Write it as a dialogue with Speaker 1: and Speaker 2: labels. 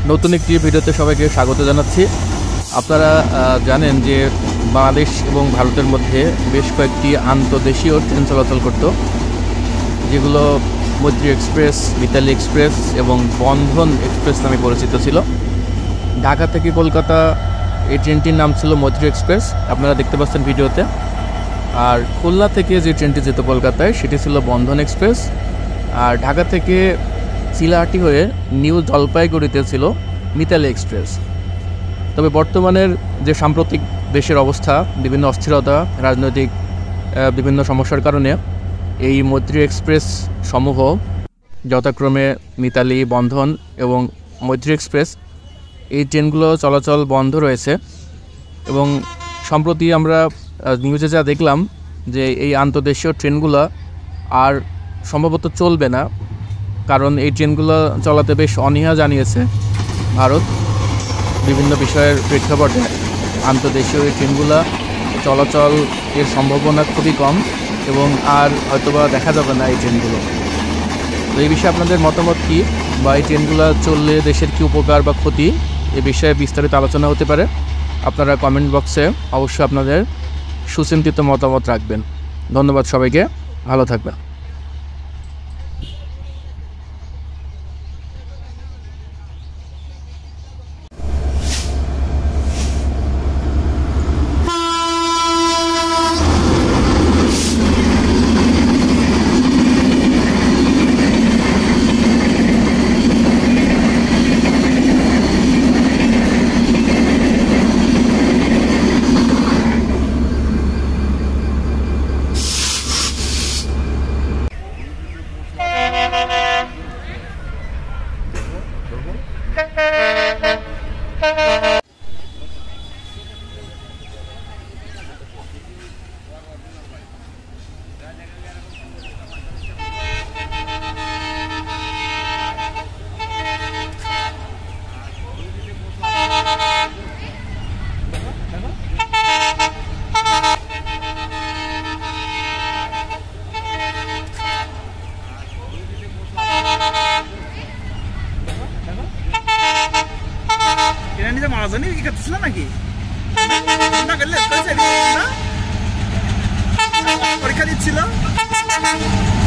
Speaker 1: নতুন একটি ভিডিওতে সবাইকে স্বাগত জানাচ্ছি। আপনারা জানেন যে বাংলাদেশ এবং ভারতের মধ্যে বেশ কয়েকটি আন্তর্দেশীয় ট্রেন চলাচল করত, যেগুলো মৈত্রী এক্সপ্রেস, মিতালি এক্সপ্রেস এবং বন্ধন এক্সপ্রেস নামে পরিচিত ছিল। ঢাকা থেকে কলকাতা এই ট্রেনটির নাম ছিল মৈত্রী এক্সপ্রেস, আপনারা দেখতে পাচ্ছেন ভিডিওতে। আর খুলনা থেকে যে ট্রেনটি যেত কলকাতায় সেটি ছিল বন্ধন এক্সপ্রেস। আর ঢাকা থেকে চিলাহাটি হয়ে নিউ জলপাইগুড়িতে ছিল মিতালি এক্সপ্রেস। তবে বর্তমানের যে সাম্প্রতিক দেশের অবস্থা, বিভিন্ন অস্থিরতা, রাজনৈতিক বিভিন্ন সমস্যার কারণে এই মৈত্রী এক্সপ্রেস সমূহ যথাক্রমে মিতালি, বন্ধন এবং মৈত্রী এক্সপ্রেস এই ট্রেনগুলো চলাচল বন্ধ রয়েছে। এবং সম্প্রতি আমরা নিউজে যা দেখলাম যে এই আন্তর্দেশীয় ট্রেনগুলো আর সম্ভবত চলবে না, কারণ এই ট্রেনগুলো চলাতে বেশ অনীহা জানিয়েছে ভারত। বিভিন্ন বিষয়ের প্রেক্ষাপটে আন্তর্দেশীয় এই ট্রেনগুলো চলাচল এর সম্ভাবনা খুবই কম এবং আর হয়তোবা দেখা যাবে না এই ট্রেনগুলো। তো এই বিষয়ে আপনাদের মতামত কী, বা এই ট্রেনগুলো চললে দেশের কী উপকার বা ক্ষতি, এ বিষয়ে বিস্তারিত আলোচনা হতে পারে। আপনারা কমেন্ট বক্সে অবশ্যই আপনাদের সুচিন্তিত মতামত রাখবেন। ধন্যবাদ সবাইকে, ভালো থাকবেন।
Speaker 2: মারাজানি কি করতেছিল নাকি পরীক্ষা দিচ্ছিল।